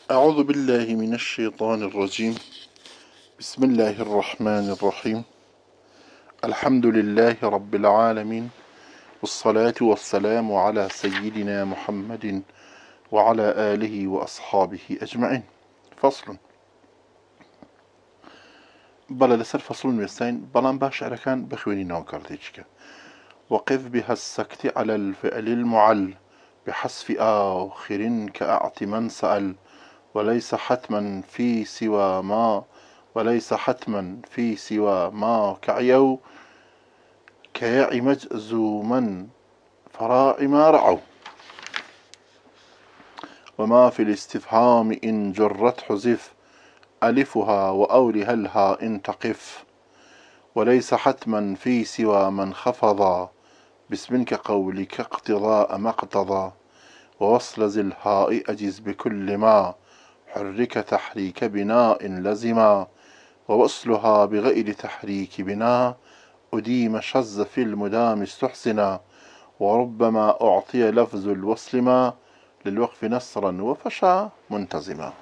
أعوذ بالله من الشيطان الرجيم. بسم الله الرحمن الرحيم. الحمد لله رب العالمين، والصلاة والسلام على سيدنا محمد وعلى آله وأصحابه أجمعين. فصل. بلا لسر فصل نوستين بلان باشعر كان بخويني نوع كارتيجك. وقف بها السكت على الفعل المعل بحذف آخر كأعت من سأل، وليس حتما في سوى ما كعيو كياع مجزوما فراع ما رعوا. وما في الاستفهام إن جرت حذف ألفها وأولها الهاء إن تقف. وليس حتما في سوى من خفضا باسم كقولك اقتضاء ما اقتضى. ووصل ذي الهاء أجز بكل ما حرك تحريك بناء لزما. ووصلها بغير تحريك بناء أديم شذ في المدام استحسنا. وربما أعطي لفظ الوصل ما للوقف نصرا وفشا منتزما.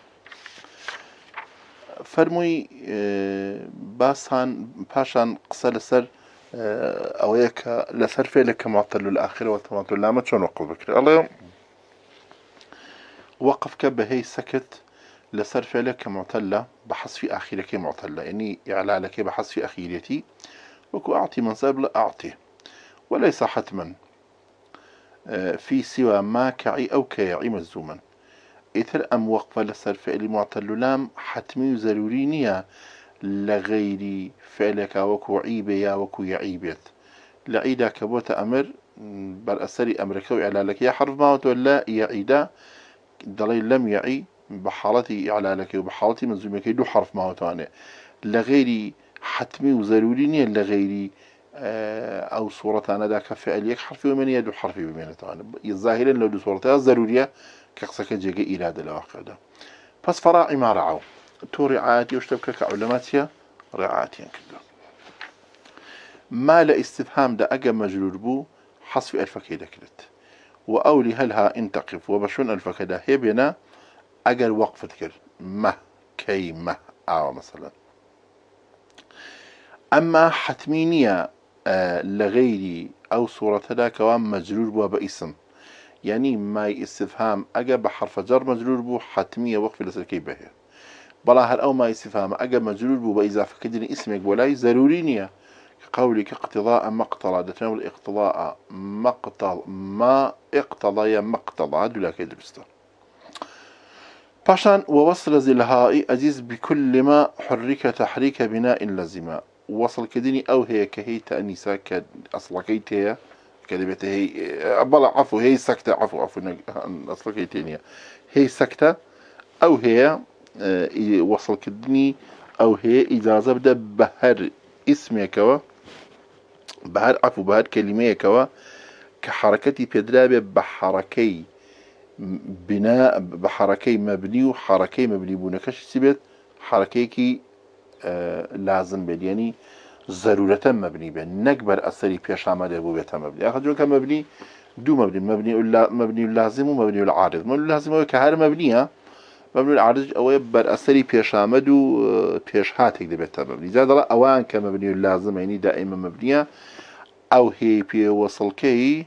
فرموي باسان باشان قصة لسر أويك لسر فعلك معطل الآخر وتماطل لا ما شون وقف بكري الله وقف كبهي سكت لسر فعلك معتلة بحذف آخرك معتلة، يعني إعلالك بحذف أخيرتي وكو أعطي منصب لا أعطي. وليس حتما في سوى ما كعي أو كيعي مزوما. إثر أم وقفة لسر فعل معتل لام حتمي وزروري نية لغير فعلك وكو عيبه يا وكو يعيبت. لعيدا كبوت أمر بالأسري أمرك وإعلالك يا حرف ما ولا يعيدا دليل لم يعي بحالتي إعلالك وبحالتي مزومك دو حرف ما وتاني لغير حتمي وزروري نية لغير أو صورة أنا ذاك فعل يك حرفي ومن يدو حرفي بمن تاني الظاهرين لو دو صورتها ضرورية كقصك جيجي إلى هذا الواقع ده. بس فراعي ما رعوا تو رعايتي واشتبك كعلماتيا رعايتي كده. ما لا استفهام ده أجا مجرور بو حصف ألفك ذكرت وأولي هلها إن تقف وبشون ألفك ده هي بنا أجا الوقف ذكر ما كي ما أو مثلا. أما حتمينية لغيري أو صورة ذاك كوام مجرور بو باسم، يعني ما استفهام أجا بحرف جر مجرور بو حتمية وقف لسلكي به. بلا هل أو ما استفهام أجا مجرور بو بإضافة كدني اسمك ولا ضرورينية كقولك اقتضاء مقتضى دتناول الاقتضاء مقتضى ما اقتضى يا مقتضى هذا لا كيد بسته. باشان ووصل ذي الهاء أجيز بكل ما حرك تحريك بناء لزما. وصل كدني أو هي كهي تأنيسا كأصل كيتها كلمة هي بلا عفو هي سكتة عفو أصل كيتينيا هي سكتة أو هي وصل كدني أو هي إجازة بدأ بهر اسمك و بهر عفو بهر كلمة كوا كحركتي بيدرابة بحركي بناء بحركي مبني وحركي مبني بونكش سبت حركيكي لازم بل يعني ضرورة مبني بين نكبر أثري بيش عمل أبو بيتها مبني أخذ جون كمبني دو مبني اللازم ومبني العارض. مبني اللازم هو كهر مبنية مبني العارض أو يبر أثري بيش عمد وبيش هاتك دي بيتها مبني زاد الله أوان كمبني اللازم يعني دائما مبنية أو هي بي وصل كي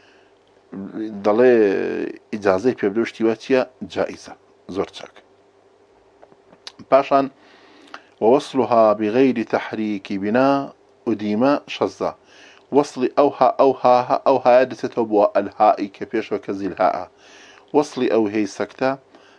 ضل إجازة بيبدوش تيواتيا جائزة زورتشك. باشان ووصلها بغير تحريك بناء أديما شزا. وصل أوها يدسته بوا الهاء كبيش وكزي الهاء. وصل أو هي سكتة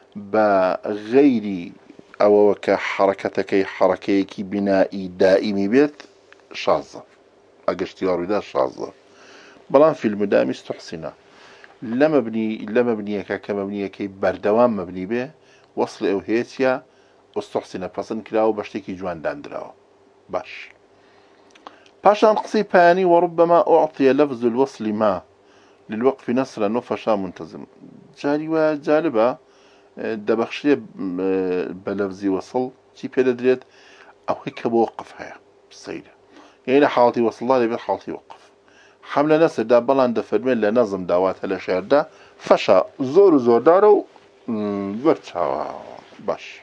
بغير أو كحركتك حركيك بناء دائم بيت شازة أجشتيار ده شازة. بلان في المدام استحسنا لما بني كمبنية كي بردوام مبني به وصل أو هيتيا استحسنا فصن كلاو بشتكي جوان داندراو باش. باشان قصي باني وربما أعطي لفظ الوصل ما للوقف نصرا وفشا منتظم. جاري وجالبة دبخشية بلفظي وصل شي بيدا دريت أو هيك بوقفها بالسيدة يعني حالتي وصل الله لبيت حالتي وقف حملة نصر دا بلان دا فرمين لنظم داوات الأشعر دا فشا زور دارو برتها باش.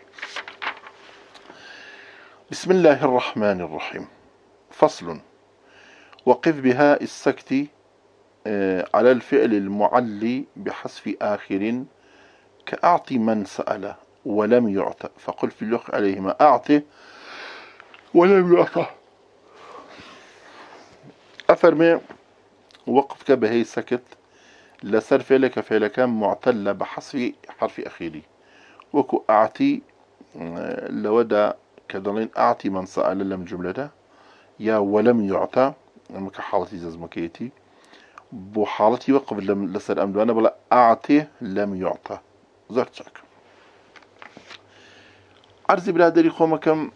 بسم الله الرحمن الرحيم. فصل. وقف بها السكت على الفعل المعلي بحذف آخر كأعطي من سأل ولم يعطى فقل في اللغة عليهما أعطي ولم يعطى. أفرمي وقفك بهي سكت لسر فعلك فعلك معتل بحذف حرف أخيري وكو أعطي لودا كدلين أعطي من سأل لم جملة يا ولم يعطى أما حالتي زمكيتي بو حالتي وقف لسر أمدوانا بلا أعطي لم يعطى زرتك عرضي برادري خومكم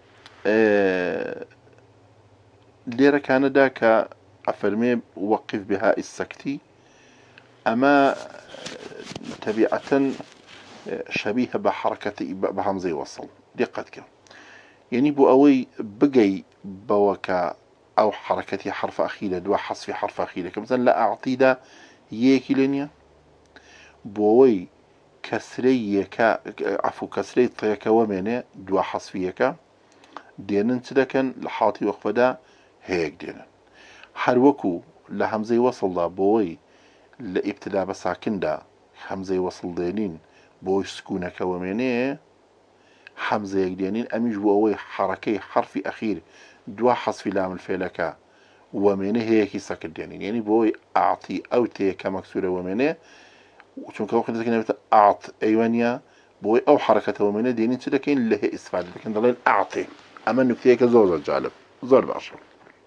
ليرة كان داك أفرمي وقف بها السكتي أما تبيعة شبيهة بحركة بهمزة وصل دقتك يعني بو أوي بقي بوكا أو حركتي حرف أخيرة دوا حذف حرف أخيرة كمثلا لا أعطي دا يكي لنيا بوي كسري عفو كسري طيك ومنه دوا حذفيك دينن تدكن لحاطي وقفة دا هيك دينن حروكو لهمزة وصل دا بوي لابتداء بساكن دا همزة وصل دينين بوي سكونك ومنه حمزة يقدينين أميج بوي حركي حرف أخير دوا حذف لام الفعلك ومنه هيك ساكن دينين يعني بوي أعطي أو تيك مكسورة ومنه وشون كوخ نتكلم أعط أيوانيا بوي أو حركة ومنه دينين تدكين له إسفاد لكن ضلين أعطي أما نكتيك زور الجالب زور بعشر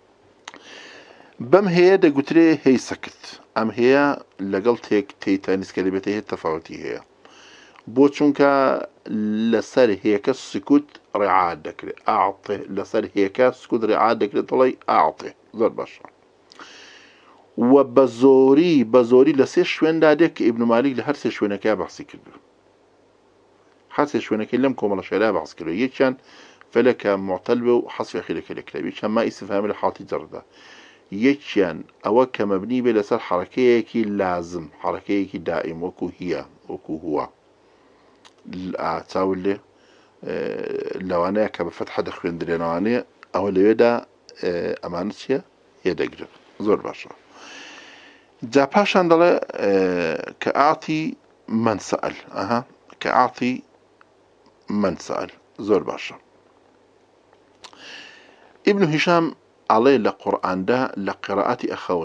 بم هي دا قتري هي سكت أم هي لقلت هيك تيتانيس كلمته هي التفاوتي هي بوشونكا لسر هيك السكوت رعادك أعطي لسر هيك سكوت رعادك طلي أعطي زور باشا وبزوري بزوري لسير شوين دادك ابن مالك لهر سير شوينك يا بحثي كده هر سير شوينك لم كومل شيء بحث كده يتشان فلك معتلبه وحصف أخيرك الكلاب يتشان ما استفهام لحاطي جرده يتشان أوك مبني بلسر حركيك لازم حركيك دائم وكو هي وكو هو تاولي لو أنا كبفتحة دخلين درينواني أو اللي يدا أمانتيا يدقر زور باشا جا باشان دل كأعطي من سأل كأعطي من سأل زور باشا ابن هشام عليه لقرآن ده لقراءات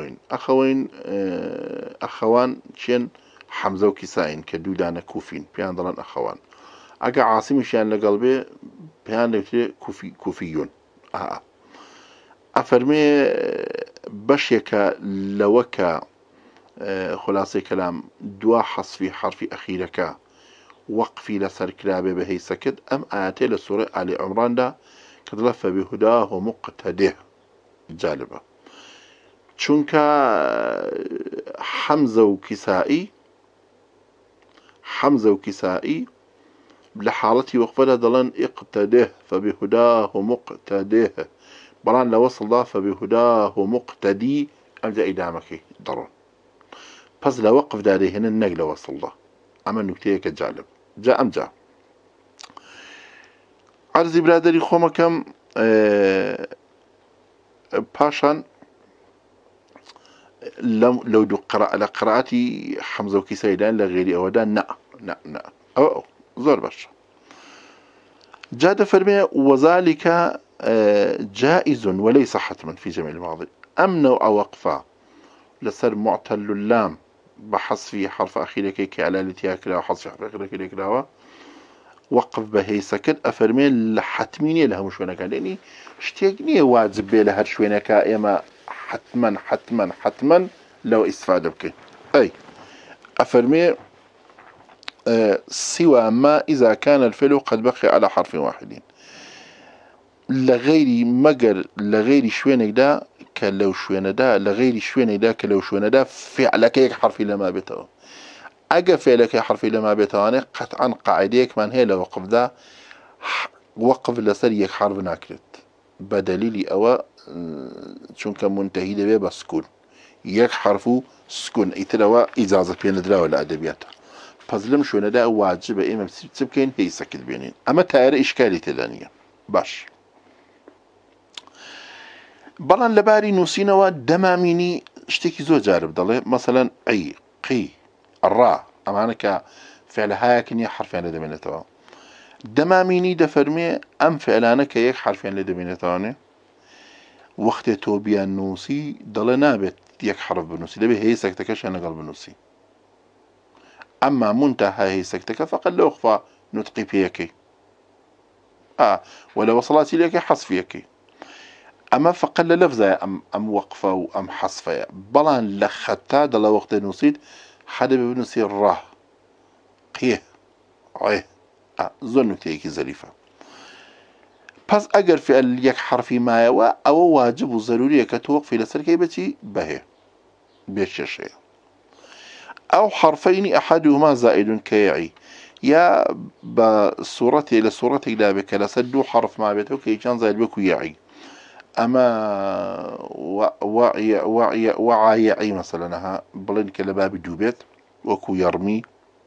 أخوان شين حمزة وكسائن كدودان كوفين بيان ضلان أخوان أجا عاصم شان لقلبي بيان لفتي كوفيون أفرمي بشيك لوكا خلاصي كلام دوا حصفي حرف أخيرك وقفي لسر كلابي بهي سكت أم آتي لسورة آل عمران ده كدلف بهداه مقتده جالبة چونك حمزة وكسائي لحالتي وقفنا دلان اقتده فبهداه مقتده بلان لوصل ده فبهداه مقتدي أمجا إدامك ضرون بس لوقف داري هنا النقل وصل ده أما نكتيك جالب جاء أمجا عرضي برادري خومكم باشان لو دو قراءتي حمزة وكسائدان لغيري أودان نا أو زور باش جاد فرمي وذلك جائز وليس حتما في جميع الماضي أمن أو وقفا لسر معتل اللام بحذف حرف أخيرك كعلالتها كلا وحذف حرف أخيرك كلا وقف بهي سكت أفرمي لحتميني لها مش وينك لأني اشتيقني واجب بي لها شوينك إما حتما لو استفادة بك أي أفرمي سوى ما إذا كان الفعل قد بقي على حرف واحد لغيري مجر لغيري شوينك دا كلو شوين دا لغيري شوينك دا كلو شوين دا فعلك هيك حرف لما بيته أجا فعلك حرف لما بيته قطعا قاعديك من هي لوقف دا وقف لسريك حرف ناكرت بدليل أو چونك منتهي ده بسكون يك حرفو سكون ايتلوا إجازة بين الدراوة الأدبيات فزلم شو ندا واجب إما بسبكين هي سكت بينين أما تاري إشكالي تدانية باش بلان لباري نوسينوا دماميني اشتكي زو جارب ضلي مثلا عي قي الراء أما أنا فعل هاكن يا حرفين لدمينتوا دماميني دفرمي أم فعلانا كيك حرفين لدمينتواني وقت توبيا نوسي ضل نابت يك حرف بنوسي لبي هي سكتكش أنا قلب نوسي أما منتهى هي سكتك فقد لو أخفى نطقي فيكي ولا وصلت إليك حصف فيكي أما فقل لفظة أم وقفة وأم حصفة بلان لختا ضل وقت نوسيت حدا بنوسي الراه قيه عيه زنو تيكي زليفة بس أجر في اليك حرفي ما يوا أو واجب وضروري كتوقف إلى سركيبتي به بيششة أو حرفين أحدهما زائد كيعي يا بصورتي إلى صورتي لا بك لسدو حرف ما بيته كي كان زائد بكو يعي أما وعي مثلا ها بلين كلباب دوبيت وكو يرمي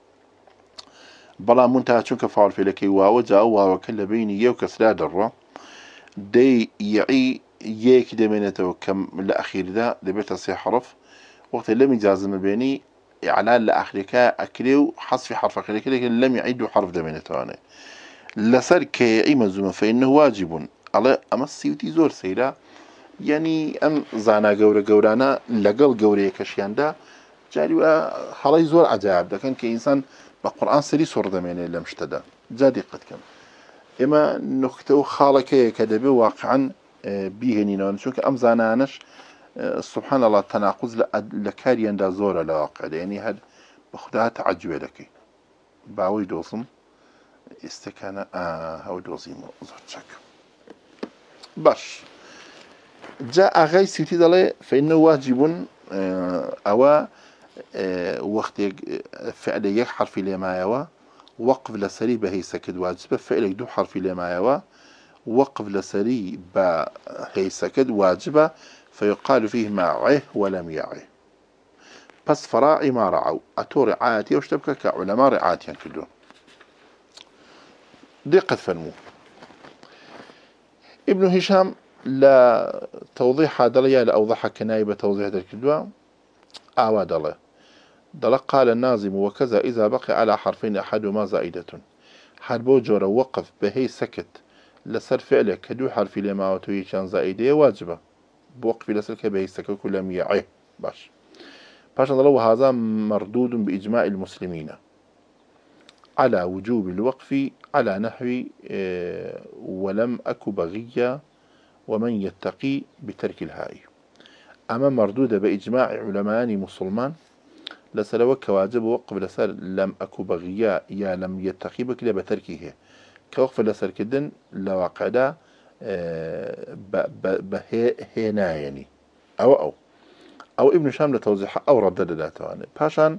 بلا منتهى شنك فعل في لكي واو جاء واو كل بيني يوك سلاد الرا دي يعي يك دمينته كم الأخير ذا دبيت سي حرف وقت لم يجازم بيني إعلان لآخرك أكليو حذف حرف آخرك لكن لم يعيد حرف دمينته أنا لسر كي مزوم فإنه واجب على أما السيوتي زور سيدا يعني أم زانا جورانا لقل جوري كشياندا جاري حالي زور عجائب ده كان كإنسان بقرآن سري صور دمينه لم اشتدى جادي قد كم إما نكتو خالك كدبي واقعا بيهنينا شوك أم زانانش سبحان الله تناقض لكاريان دا زورا لواقع يعني هاد بخدها تعجب لك باوي دوصم استكان هاو دوصيم زوجك باش جاء غي سيتي دالي فإنه واجب أو وقت فعل يك حرف لما يوا وقف لسري به سكد واجب فعل دو حرف لما يوا وقف لسري به سكد واجبه فيقال فيه ما عه ولم يعه بس فراعي ما رعوا أتو رعايتي واشتبك كعلماء رعايتي كلهم دقة فنمو ابن هشام لا توضيح هذا لا أوضح كنايبة توضيح ذلك الدواء أعواد الله دل قال الناظم وكذا إذا بقي على حرفين أحدهما زائدة حربو جور وقف بهي سكت لسر فعله كدو حرف لما وتوي كان زائدة واجبة بوقف لسر كبهي سكت كلهم يعيه باش هذا مردود بإجماع المسلمين على وجوب الوقف على نحو ولم أك بغيا ومن يتقي بترك الهاء أما مردود بإجماع علماء مسلمان لسلوك واجب وقف لسر لم أك بغيا يا لم يتقي بكلا بتركه كوقف لسر كدن لواقعدا بهنا يعني أو ابن شام لتوضيح أو ردد ذاته باشان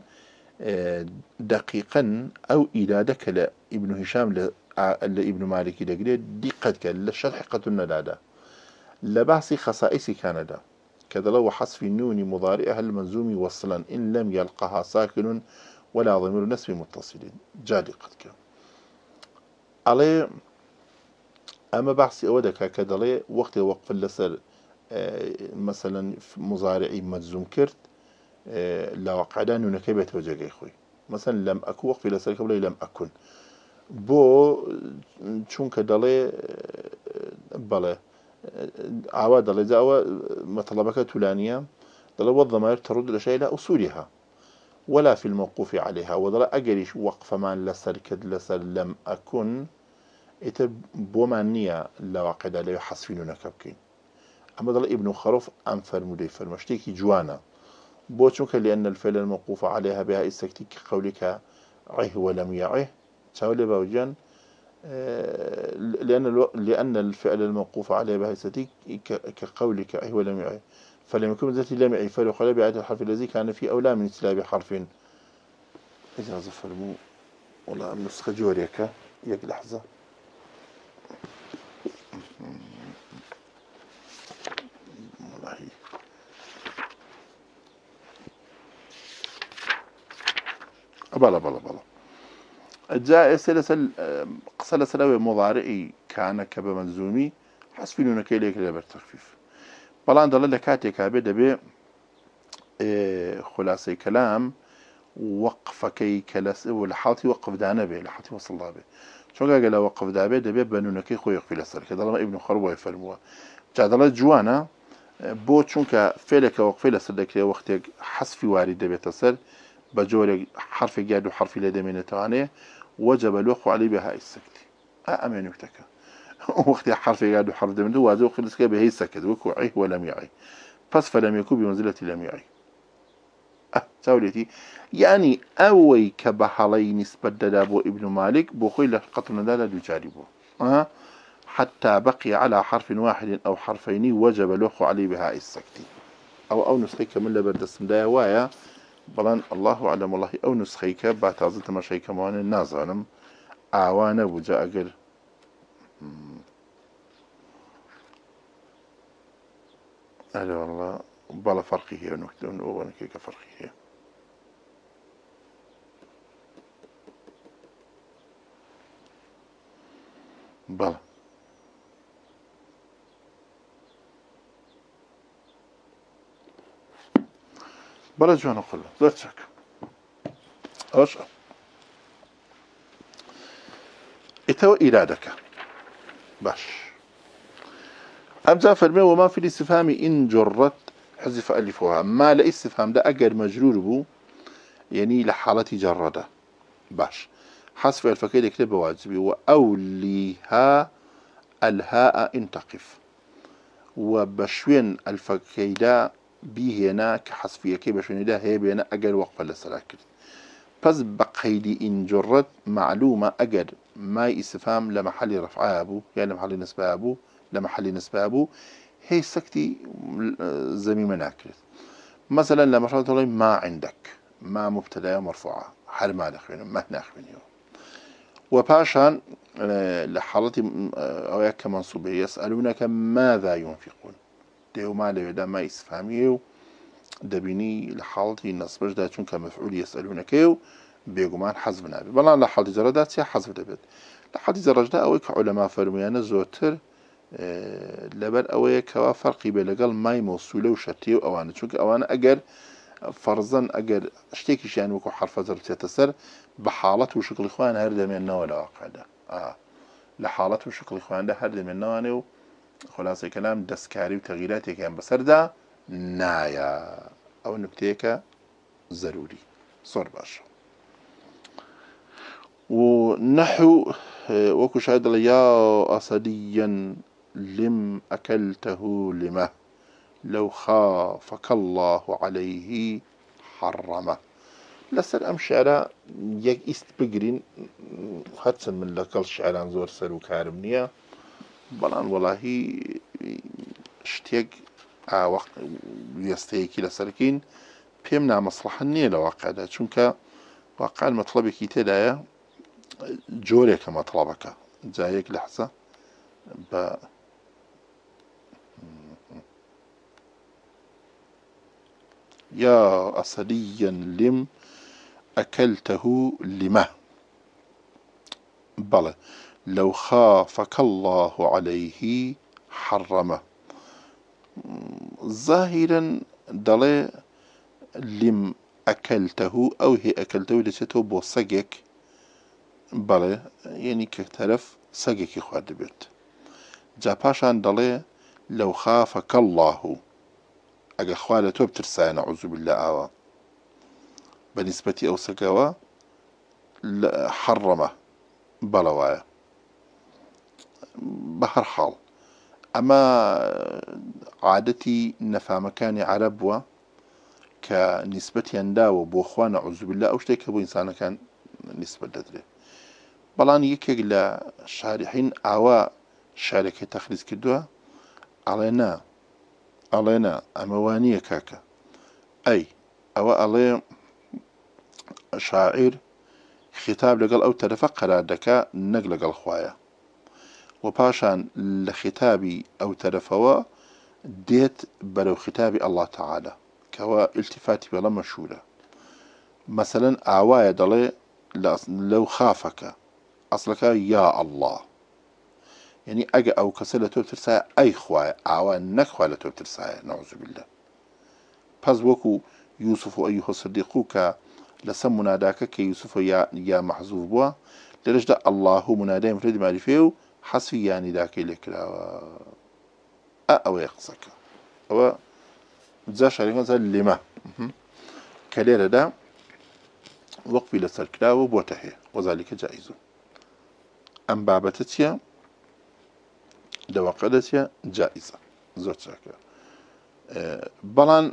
دقيقا أو إلادك لابن هشام لابن مالك دقيق دقتك للشرح قتلنا دادا لبعث خصائص كندا كذا لو حذف النون مضارئها المنزوم وصلا إن لم يلقها ساكن ولا ضمير نسب متصل جادي قتك عليه أما بحث أودك كذا وقت وقف اللسر مثلا مضارعي مجزوم كرت لو قعدان نكبت وجهي خوي مثلا لم أكن وقف لسر قبل لم أكن بو چون كدلي بله عواد الله زاوى مطلبك تولانية دل والضمائر ترد لشيء لا أصولها ولا في الموقوف عليها وضل أجريش وقف ما لسر كد لسر لم أكن بومانية لو قعد لي حصفين نكبكين أما ضل ابن خروف أنفر مديفر مشتكي جوانا بوشنك لأن الفعل الموقوف عليها بها استكتيك قولك عه ولم يعه تولي بوجان لأن الفعل الموقوف عليه بها استكتيك كقولك عه ولم يعه فلم يكن ذاتي لم يعه فليقل بعد الحرف الذي كان فيه أولى من استلاب حرف إذا ظفر مو والله نسخة جوريك يك لحظة والله بلا جاء سلسل قصل سلوي مضارعي كان كبمنزومي حسبينه كيليك لبر تخفيف بلان ضل لكاتي كابد بي خلاصي كلام وقف كي كلاس ولحاتي وقف دانا به لحاتي وصل الله به شو قال وقف دابه دبي بنونا كي خويق في الاسر كذا ما ابن خروه يفرموا جادله جوانا بو چونك فعلك وقف الاسر دك وقت حذف وارد دبي تصل بجور حرف جاد وحرف لدى من توانيه وجب الوقف عليه بهاء السكت امن يفتك وقت حرف جاد وحرف دم واجب خلص به هي السكت وقعه ولم يعي بس فلم يكن بمنزله لم يعي تاوليتي يعني اوي كبحلي نسبة دابو ابن مالك بوخي لقطنا دالا يجاربه حتى بقي على حرف واحد او حرفين وجب الوقف عليه بهاء السكت او نسخيك من لبرد السمدايا وايا بلان الله اعلم والله او نسخيك باتازلت ما شيء كمان النازانم اعوانا وجاء اقل اهلا والله بلا فرقي هي نكتون وانا كيك فرقي هي بلا بلا جوانا قل لا تشك اوش اتو إرادك باش أمزا فرمي وما في الاستفهام إن جرت حذف ألفها ما لا استفهام ده أجر مجرور بو يعني لحالة جردة باش حذف الفكيد يكتب واجبي وأوليها الهاء إن تقف وبشوين الفكيدا به هنا كحذفية كي بشوين ده هي بينا أجر وقف للسلاكر بس بقيدي إن جرت معلومة أجر ما استفهام لمحل رفعها أبو يعني محل نسبة أبو لمحل نسبة أبو هي سكتي زميمة ناكرت مثلا لما شاء الله ما عندك ما مبتدا مرفوعة حال ما دخلنا ما ناخذين وباشان لحالتي أو كمنصوبة يسألونك ماذا ينفقون ده ما له ما يسفهميه دبيني لحالتي نصبش ده چون كمفعول يسألونك بيجمان حذف نابي بلان لحالتي جردات يا حذف دبت لحالتي جرجدا أو كعلماء فرميانا زوتر لبر أوي كوا فرقي بلقال ماي موصولة وشتيو أوانا چونك أوانا أجر فرضاً أجر اشتكي شان وكو حرف زرت يتسر بحالة وشكل إخوان هرد من النوع الواقع لحالة وشكل إخوان ده هرد من النوع خلاصة كلام دسكاري وتغييرات كان بسر ده نايا أو نكتيك ضروري صور باش ونحو وكو شاهد يا أسديا لم أكلته لمه لو خافك الله عليه حرمه لسر أم شعراء يك إست بقرين خدسن من لقل شعران زور سر وكارمنيا بلان والله اشتيق وقت يستيكي لسركين بيمنا مصلحة نية لواقع ده چونك واقع المطلب كي تدايا جوريك مطلبك جايك لحظة يا أسديا لم أكلته لمه بلى لو خافك الله عليه حرمه ظاهرا دلي لم أكلته أو هي أكلته لسيته بو سجك بلى يعني كترف سجك يخواد بيت جاباشان دلي لو خافك الله أجا خوالته بترسانا أعوذ بالله آوا بالنسبة أو سجوا حرمه بلوايا بهر حال أما عادتي نفهم كان عربوا كنسبة ينداو بوخوانا أعوذ بالله أو شتيك أبو إنسان كان نسبة ددري بلان يكيق لشارحين أوا شاركة تخليص كدوا علينا أموانية كاكا أي أو علي شاعر خطاب لقل أو ترفق دكا نقل لقل خوايا وباشان لخطابي أو ترفوا ديت بلو خطابي الله تعالى كوا التفاتي بلا مشهورة مثلا أعوايا دلي لو خافك أصلك يا الله، يعني أجا أو كسلة ترسى أي خوايا أو نخوى لترسى نعوذ بالله. پس وكو يوسف أيها الصديقوك لسم مناداك كي يوسف يا محذوف بوا لرجد الله منادى مفرد معرفه حسفي يعني ذاك لك أو يقصك أو زاش عليكم زال لما كليرة دا وقفي لسر كلاو بوتهي وذلك جائز. أم بابتتيا دوقدتيا جائزة زوج شاكر. بلان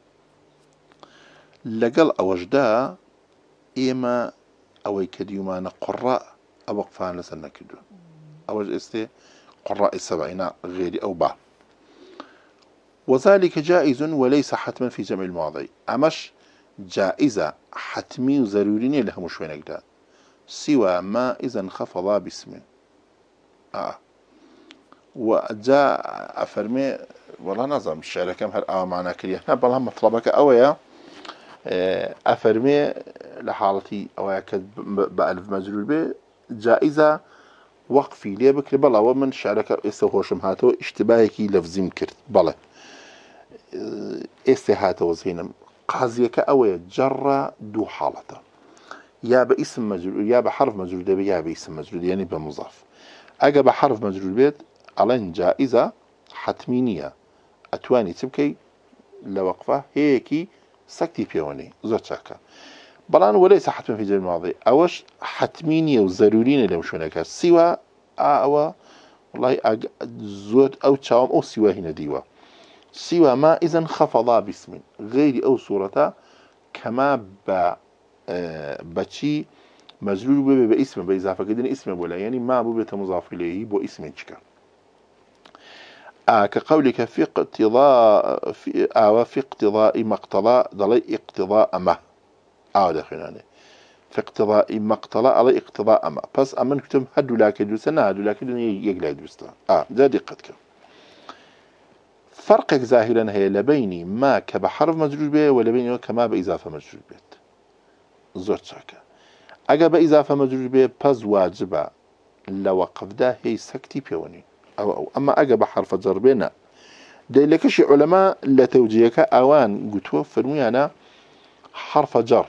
لقل أوجدا إما أوي كديومان قراء أو وقفان لسنا كدو أوج استي قراء السبعين غير أو با، وذلك جائز وليس حتما في جمع الماضي. أمش جائزة حتمي وضروري لها مش وينك سوى ما إذا انخفض باسم. وجاء أفرمي والله نظم الشعر كم هل معنا كريه بلها مطلبك أويا أفرمي لحالتي أويا كد بألف مجرور به جائزة وقفي ليه بكري بلا ومن شعرك استوهوشم هاتو اشتباهكي لفظي كرت بلا استهاتو وزينم قازيك أويا جرى دو حالته يا باسم مجرور يا بحرف مجرور ده يا باسم مجرور يعني بمضاف. أجا بحرف مجرور بيت على جائزة حتمينية أتواني تبكي لوقفة هيكي سكتي بيوني زوج شاكا. بلان وليس حتما في جمع الماضي أوش حتمينية وضرورية اللي مشونك سوى أو والله زود أو تشاوم أو سوى هنا ديوا سوى ما إذا انخفض باسم غير أو صورة كما بشي مجرور باسم بإضافة كدين اسم ولا يعني ما بوبة مضاف إليه بو اسم شكا. كقولك في اقتضاء في اقتضاء مقتضى ضلي اقتضاء ما دخلنا في اقتضاء مقتضى على اقتضاء ما بس أمن كتم هدو لكن دوسنا هدو لكن يقلع دوستا ده دقتك. فرقك ظاهرا هي لبيني ما كبحرف مجرور به ولبيني كما بإضافة مجرور به زور شاكا. أجا بإضافة مجرور به بز واجبة لوقف ده هي سكتي بيوني أو أما أجا بحرف جر بنا ده لكش علماء لتوجيهك أوان قلتوا فرمي أنا حرف جر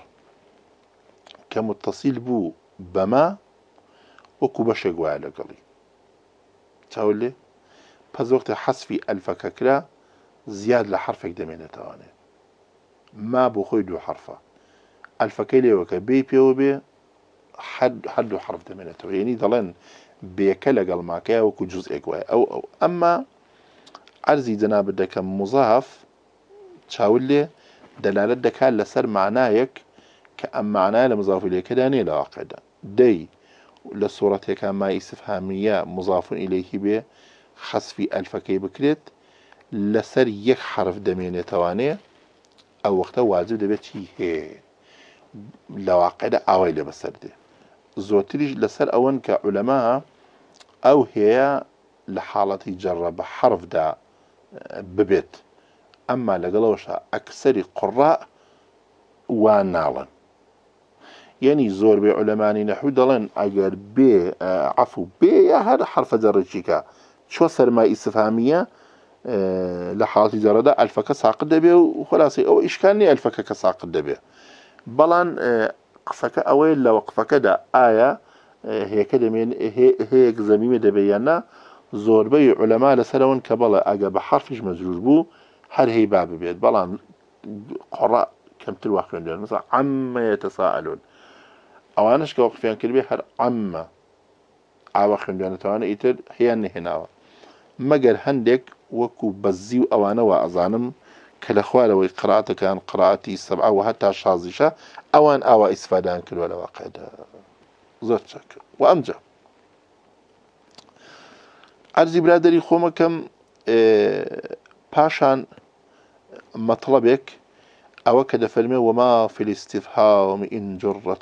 كمتصل بو بما وكبشق وعلى قلي تقول لي بز وقت حسفي ألفك كلا زياد لحرفك دمينة تواني ما بخيدو حرفه الفكيلي وكبي بيوبي حد حرف دمينته يعني ضلن بيكلا قال معك وكو جزء أو أما عرزي جناب دك مضاف تشاولي دلالة دك لسر معنايك كأم معناه لمضاف إليه كداني لا عقيدة دي للصورة كما استفهامية مضاف إليه به خسفي الفكي بكريت لسر يك حرف دمينة تواني أو وقته واجب دبيت هي لو عقيدة أويلة بسرده زوتري لسر أون كعلماء أو هي لحالة جرب حرف دا ببيت أما لقلوشها أكثر قراء ونالا يعني زور بعلماني نحو دلن أجر بي عفو بي هذا حرف جرجيكا شو صار ما استفهامية لحالة جرده ألفك ساقد بي وخلاصي أو إشكالني ألفك كساقد بي بلان قفك أويل لو قفك دا آية هي كلمين هي زميمة دبيانا زور بي علماء لسلون كبلا أجا بحرفش مجرور بو هل هي باب بيت بلان قراء كم تلوحكم ديال مثلا عما يتساءلون أو أناش كوقفين كلمة هل عما عواخم ديال توانا إيتر هي هنا مجر هندك وكو بزيو أو أنا وأظانم كالأخوال وقراءته كان قراءتي 7 وحتى شازشة أوان أو إسفادان كل ولا واقعد زوت شك وأمجا عرضي برادري خوما كم باشان مطلبك أو كده فرمي وما في الاستفهام إن جرت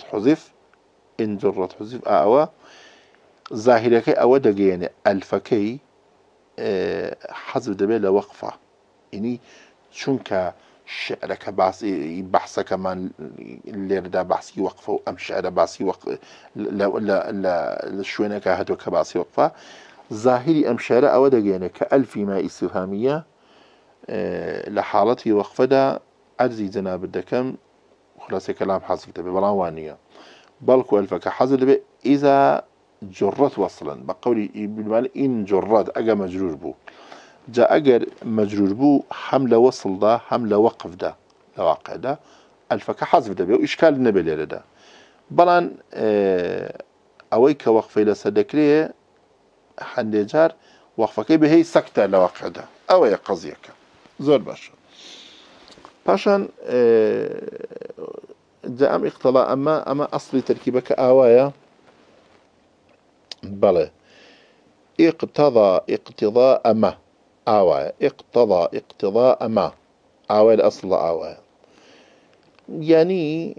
حذف أو ظاهرك أو دقيني الفكي حذف دبي لوقفة يعني شونك شعر كباسي بحث كمان اللي ردا بحثي وقفه أم شعر باسي وقف لا شوينة كهدو كباسي وقفه ظاهري أم شعر أو دقينة كألف ما استفهامية لحالتي وقفه دا عرزي جناب الدكم خلاصة كلام حاصل تبي بلاوانية بلكو ألفك حاصل به إذا جرت وصلا بقولي بالمال إن جرت أجا مجرور بو جاء أجر مجرور بو حملة وصل ده حملة وقف ده لواقع ده ألفك حذف ده بيو إشكال النبي ده بلان أويك وقف إلى صدقريه حندجار وقفك بهي سكتة لواقع ده أوي قضيك زور باشان جاء أم اقتضاء أما أصلي تركيبك آوايا بلى اقتضاء ما آوايا اقتضاء ما آوايا الأصل آوايا يعني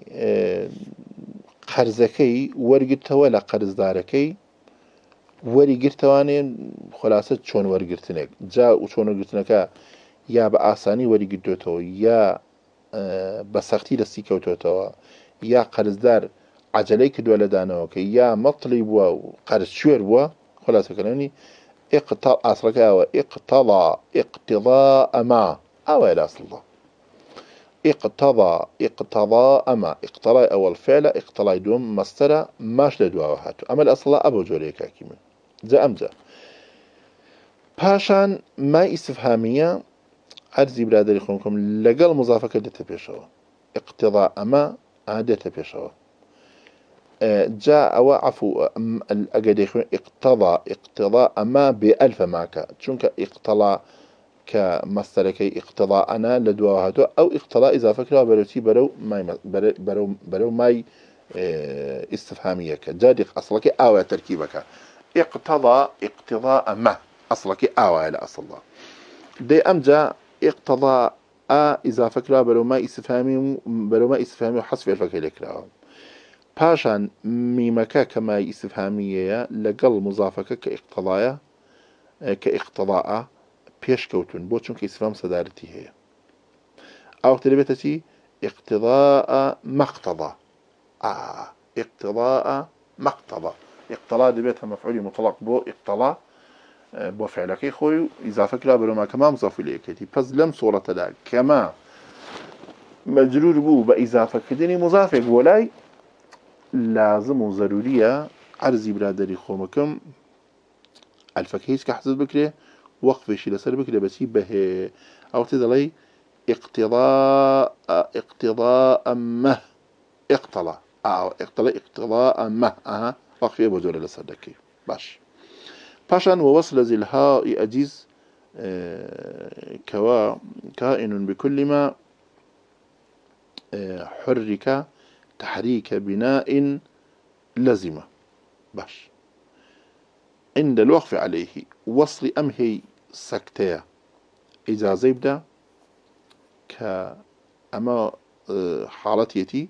قرزكي ورقرتوا لا قرزداركي ورقرتواني خلاصة شون ورقرتنك جاء وشون ورقرتنك يا بآساني ورقرتوتو يا بسختي لسيكوتوتو يا قرزدار عجليك دولة دانوك يا مطلب وقرز شوير بوا خلاصة كلامني أصلك اقتضاء ما أو إلى أصل الله اقتضاء ما اقتضاء أول فعل اقتضاء دوم مصدر ماش لدوا هاتو أما الأصل أبو جوريكا كيما جاء أمجا باشان ما استفهامية عرزي برادري خونكم لقل مضافة كدت بيشوا اقتضاء ما عادت بيشوا جاء وعفو الأقديخ اقتضاء ما بألف معك شونك اقتضاء كمصدركي اقتضاءنا لدواهاتو أو اقتضاء إذا فكرها بروتي برو ماي استفهامية جادق أصلك أو تركيبك اقتضاء ما أصلك أو على أصل الله دي أمجا اقتضاء إذا فكرها برو ما استفهامي وحصف الفكر لكراهم باشان ميمكا كما استفهامية لقل مضافك كاقتضاء بيش كوتون بو چونك استفهام صدارتي هي أو تلبتتي اقتضاء مقتضى اقتضاء مقتضى اقتضاء دبيتها مفعولي مطلق بو اقتضاء بو فعلك خوي إذا فكرة برو ما كما مضاف إليك بس لم صورة دا كما مجرور بو بإضافة كدني مضافك ولاي لازم وضرورية عرزي برادري خومكم الفكيس كحزب بكري وقفشي لسر بكري بسي به أو تدلي اقتضاء ما اقتضاء ما وقفي أبو جولة لسردكي باشان ووصل ذي الهاء أجيز كائن بكل ما حرك تحريك بناء لزمة عند الوقف عليه وصل أمهي سكتية إجازة يبدأ كأما حالتيتي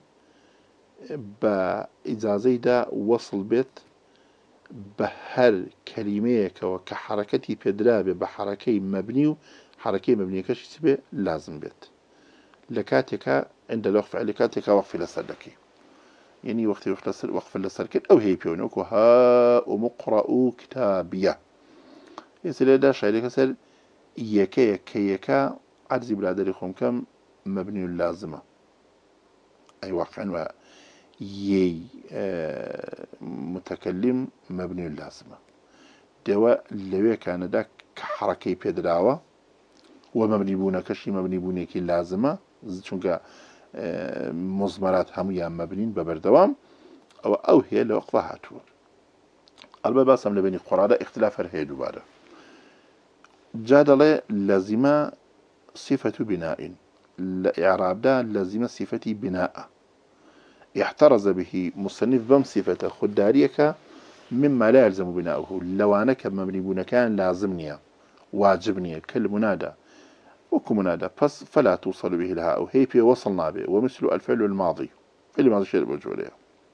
بإجازة دا وصل بيت بهر كلميك وكحركتي بدرابة بحركي مبني حركي مبني كشي سبي لازم بيت لكاتك عند الوقف عليه كاتك وقف لسردكي يعني وقف لسركن أو هي بيونوك وها مقرأ كتابية يسأل دا شايلك سر يكا عرزي بلادري خوم كم مبني اللازمة أي واقعا متكلم مبني اللازمة دواء لوي كان داك حركي بيدراوة ومبني بونا كشي مبني بونيكي لازمة چونك مزمرات هميان مبنين ببردوام أو هي لوقفها هاتور البا باسم لبني قرادة اختلاف هي دوباره جادله لازمة صفة بناء الإعراب ده لازمة صفة بناء احترز به مصنف بم صفة خداريك مما لا يلزم بناؤه لو أنا كمبني بونا كان لازمني واجبني كل منادى وكمنادى بس فلا توصل به لها أو هي وصلنا به ومثل الفعل الماضي اللي ماضي شيء بوجوده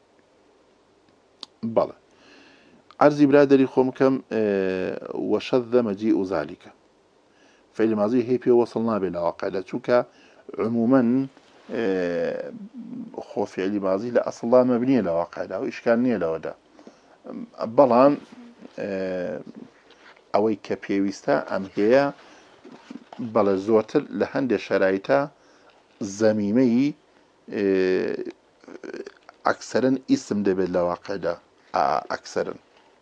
بلى عرزي برادري خوم كم وشذ مجيء ذلك فعل ماضي هي وصلنا به لواقع لتشوك عموما خو فعل ماضي لا أصلا مبنية لواقع ده وإشكال نية لودا بلان أوي كبيويستا أم هي بلا زوتر لهند شرايطا زميمي أكثرا اسم ده بالواقع ده أكثرا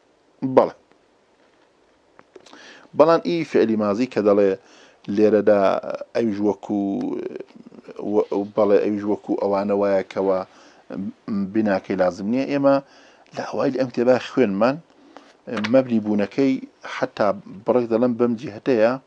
بلان إي فعل ماضي كذا ليرة دا أيج وكو بلا أيج وكو أوانا وياكوا بناكي لازمني إما لا وايد امتباه خوين من مبني بونكي حتى برك دلم بمجي هتيا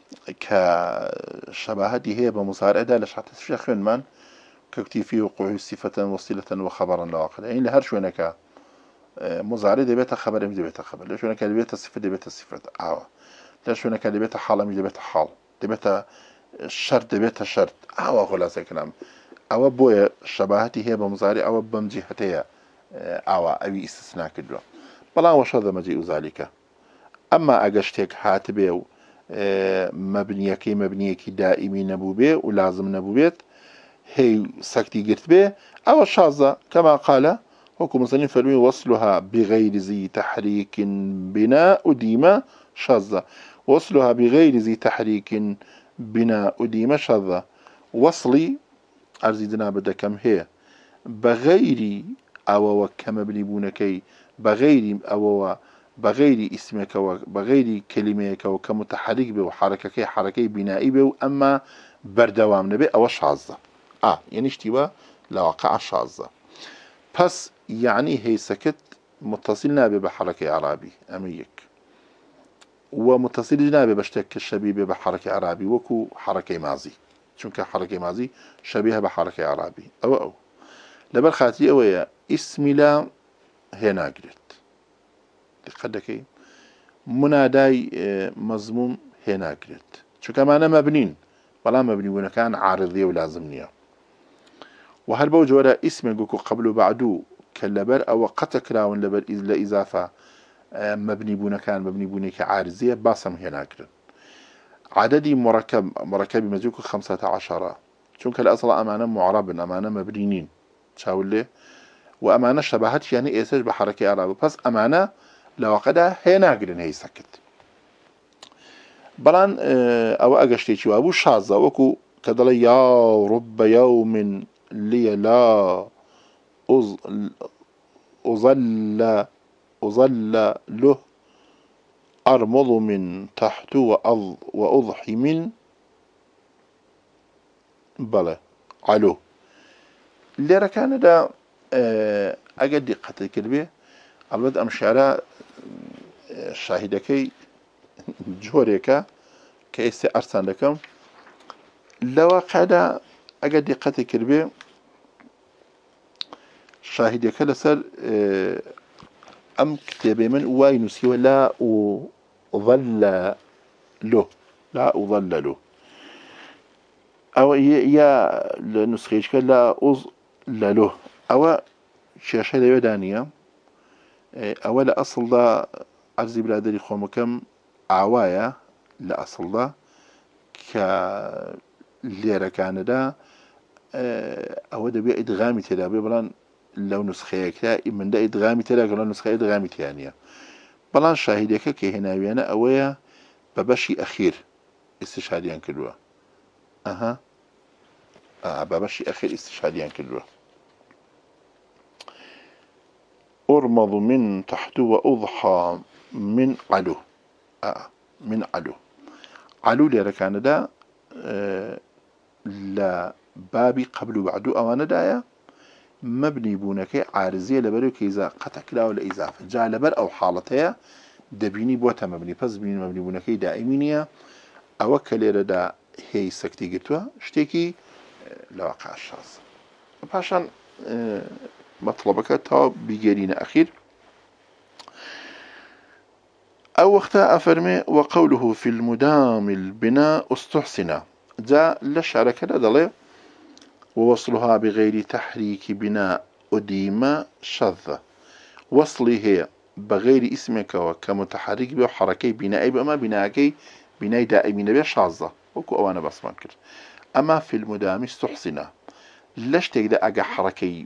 كشباهتي هي بمصارعة دا لش حتى تفشي خوين من ككتي فيه وقوع صفة وصلة وخبرا لواقع يعني لهر شوينك مزارع دي بيتا خبر ام دي بيتا خبر ليش هناك دي بيتا صفة دي بيتا صفة ليش هناك دي بيتا حال ام دي بيتا حال دي بيتا شرط دي بيتا شرط خلاصة كلام بويا شباهتي هي بمزارع بمجي هتيا أبي استثناء كدوا بلا وشذ مجيء ذلك أما أجشتك هاتبه مبنيكي دائمي نبوبه ولازم نبوبيت هي سكتي قرت به أو الشاذة كما قال حكم مصنف فلوي وصلها بغير زي تحريك بناء ديما شاذة وصلها بغير زي تحريك بناء ديما شاذة وصلي أرزيدنا بدا كم هي بغير أو كمبني بونكي بغير اسمك وبغير كلميك وكمتحرك به وحركك حركي بنائي به أما بردوام نبي أو شاذة يعني اشتوا لواقع شاذة بس يعني هي سكت متصلنا بحركة عربي أميك ومتصلنا بشتك الشبيبة بحركة عربي وكو حركة ماضي چونك حركة ماضي شبيهة بحركة عربي أو لبر خاطري أويا اسم لا هنا قلت لقدك مناداي مضموم هنا قلت شو كمان مبنين ولا مبني كان عارضية ولازمنية وهل بوجود اسم يقولك قبل وبعده كاللبر أو قتك راون لبر إذا إضافة مبني كان مبني كعارضية باسم هنا قلت عددي مركب مزيوك 15 شونك الأصل أمانة معرب أمانة مبنيين شاول ليه وأمانة شبهت يعني إيساج بحركة عربي بس أمانة لو قدها هي ناقرين هي سكت بلان أو أجشتي شو أبو شاذة وكو كدل يا رب يوم لي لا أظل له أرمض من تحت وأضحي من بلا علو اللي كان دا أجد دقة الكلمة البدء مشعرة شاهدكي جوريكا كيستي أرسان لكم لو قاعدة أجد دقة الكلمة شاهدك لسر أم كتابي من واينسي ولا أظل له لا أظل له أو يا لنسخيش لا أظل له أو شاشة يودانية أو لا أصل ذا عرزي بلادري خومكم عوايا لا أصل ذا كليرة كاندا أو ده بيا إدغامي تلا بلان لو نسخة كلا من ده إدغامي تلا لو نسخة إدغامي تانية بلان شاهدك كهنا ويانا أويا ببشي أخير استشهاديان كلوا ببشي أخير استشهاديان كلوا أرمض من تحت وأضحى من علو من علو ليرا كان دا لا بابي قبل وبعدو أوانا دايا مبني بونك عارزية لبرو كيزا قتك لا ولا إضافة جاء لبر أو حالتها دبيني بوتا مبني پس بين مبني بونك دائمينية أوكا ليرا دا هي سكتي قلتوا اشتكي لواقع الشاذ باشان مطلبك تا بيجرينا أخير أو وقتها أفرمي وقوله في المدام البناء استحسن جاء لشعر كده ضلي ووصلها بغير تحريك بناء أديم شذ وصلي هي بغير اسمك وكمتحرك بحركي بناء بأما بناء دائمين بشاذة وكو أوانا بس منكر أما في المدام استحسن ليش تقدر أجا حركي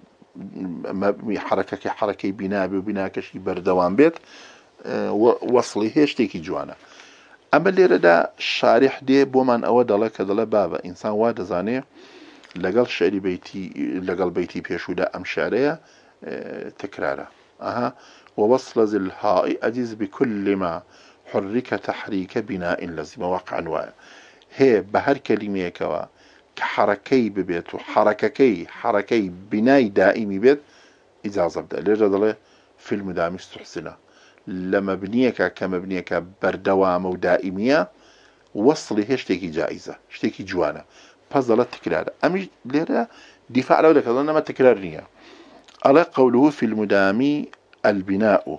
حركة بناء وبناء كشي بردوان بيت وصلي هيش تيكي جوانا أما اللي ردا شارح دي بومان أو دلا كدلا بابا إنسان واد زاني لقل شعري بيتي لقل بيتي بيشودا أم شعرية تكرارا ووصل ذي الهاء أجيز بكل ما حرك تحريك بناء لازم وقع واقع هي بهر كلمة كوا كحركي ببيت حركي بناء دائمي بيت إجازة بدأ لرجل في المدام استحسنه لما بنيك كمبنيك بردوام ودائمية وصلي هشتكي جائزة اشتكي جوانا فضلت تكرار أمي ليرة دفاع لو لك أظن ما تكرار نية على قوله في المدام البناء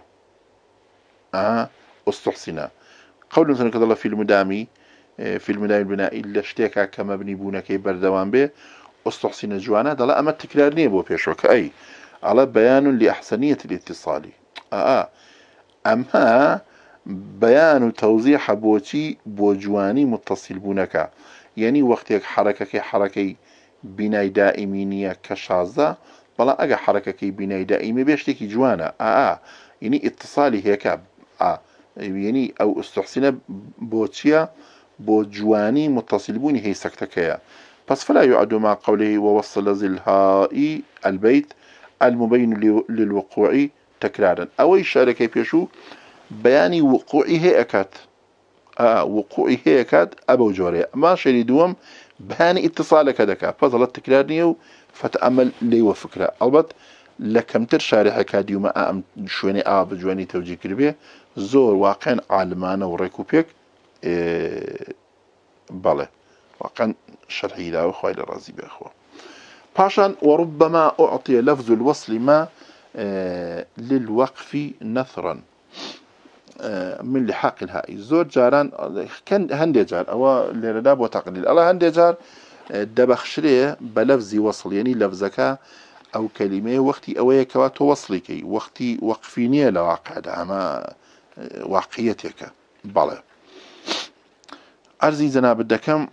استحسنا قول مثلا كذا في المدام البناء إلا اشتكى كمبني بونك بردوام به استحسن جوانا دلا أما التكرار نية بو بيشوك أي على بيان لأحسنية الاتصال أما بيان توضيح بوتي بوجواني متصل بونك يعني وقتك حركة بناي دائمينية كشازة بلا أجا حركة بناي دائمي بيشتكي جوانا يعني اتصالي هيك يعني أو استحسن بوتيا بوجواني متصل بوني هي سكتكيا بس فلا يعد مع قوله ووصل ذي الهاء البيت المبين للوقوع تكرارا أو الشاركة بيشو بياني وقوعي هيكات وقوعي هيكات أبو جوري ما شريدوهم بياني اتصالك دكا فضلت تكرارني فتأمل لي وفكرة البت لكم ترشارح كاديو ما أم شويني بجواني توجيه كربيه زور واقعا عالمانا وريكوبيك بله واقعا شرحي لا أخوة إلى رازي بأخوة باشان وربما أعطي لفظ الوصل ما للوقف نثرا من لحاق الهاء زور جاران كان هندي جار أو لرداب وتقليل الله هندي جار دبخشريه بلفظ وصل يعني لفظك أو كلمة وقتي أويك وتوصلك وقتي وقفيني لواقع أما واقعيتك بله أرزي زنا بدكم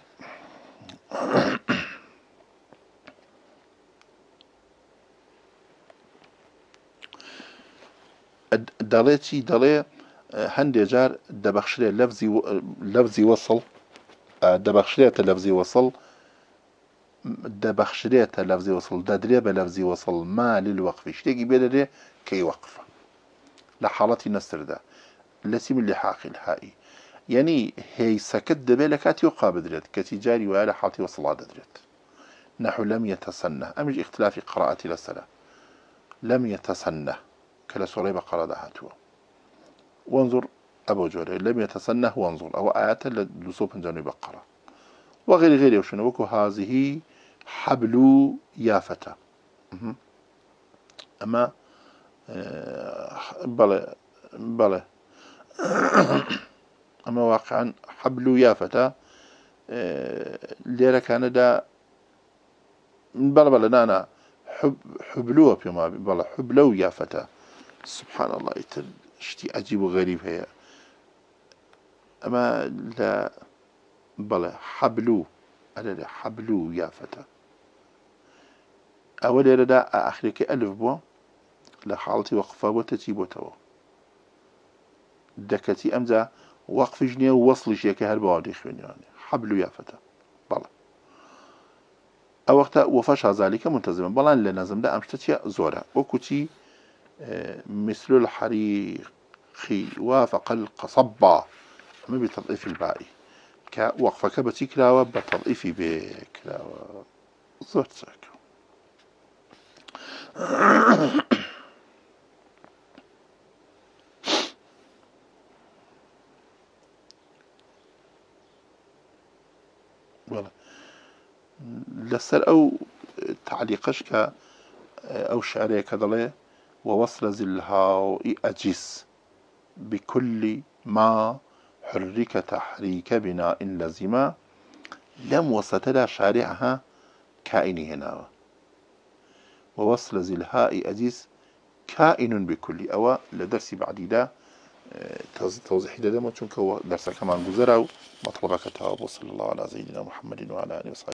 دليتي دلي هندي جار دبخشريه لفظي وصل دبخشريه لفظي وصل دبخشريه لفظي وصل ددريبه لفظي وصل ما للوقف اشتكي بيدري كي وقف لحالتي نستر ده التي من لحاق الهائي يعني هي سكت دبلكات يقابل كتجاري وعلى حالتي وصل ددريت نحو لم يتسنه أمج اختلاف قراءتي للسلام لم يتسنه كلا سوري بقرة دهاتوا وانظر أبو جوري لم يتسنه وانظر أو آيات لصوب جانب بقرة وغير وشنوكو هذه حبل يا فتى أما بلى أما واقعا حبل يا فتى ليرة كان دا بلى نانا حبلوه بيما بلى حبلو يا فتى سبحان الله شتي عجيب وغريب هي أما لا بلى حبلو ألا حبلو يا فتى أول يرى آخرك ألف بو لحالتي وقفة وتتيب وتو دكتي أمزا وقف جنيه ووصل شيء كهرباء يعني حبلو يا فتى بلى أو وقت وفشى ذلك منتظما بلان لنازم دا أمشتتي زورا وكتي مثل الحريق وافق القصبة ما بتضعيف الباء كوقفك بتكلاوة بتضعيف بكلاوة زورت ساك لسر أو تعليقش أو شعرية كذلك ووصل زلها أجيس بكل ما حرك تحريك بناء لزما لم وصلت شارعها كائن هنا ووصل ذي الهاء أجيس كائن بكل أو لدرس بعد ده توضيح ده ما تشوفه درس كمان جزرة مطلبك تاب وصلى الله على سيدنا محمد وعلى آله وصحبه